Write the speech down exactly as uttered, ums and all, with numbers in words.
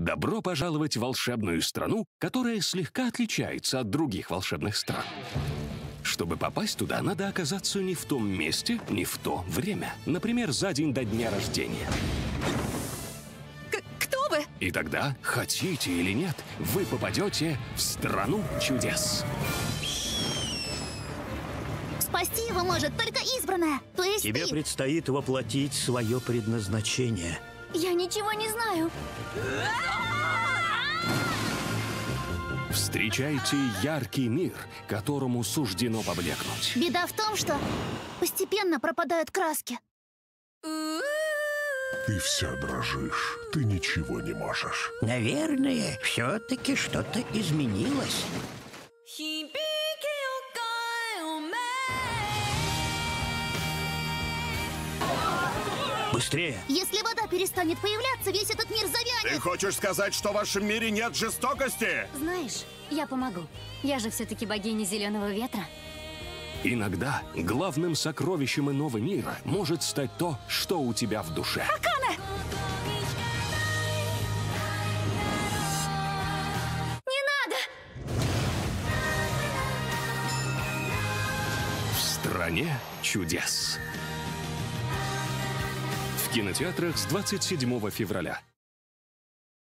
Добро пожаловать в волшебную страну, которая слегка отличается от других волшебных стран. Чтобы попасть туда, надо оказаться не в том месте, не в то время. Например, за день до дня рождения. К- кто вы? И тогда, хотите или нет, вы попадете в страну чудес. Спасти его может только избранная, то есть Тебе ты. предстоит воплотить свое предназначение. Я ничего не знаю. Встречайте яркий мир, которому суждено поблекнуть. Беда в том, что постепенно пропадают краски. Ты вся дрожишь, ты ничего не можешь. Наверное, все-таки что-то изменилось. Быстрее! Если вода перестанет появляться, весь этот мир Ты завянет. хочешь сказать, что в вашем мире нет жестокости? Знаешь, я помогу. Я же все-таки богиня Зеленого Ветра. Иногда главным сокровищем иного мира может стать то, что у тебя в душе. Не надо! В стране чудес. В кинотеатрах с двадцать седьмого февраля.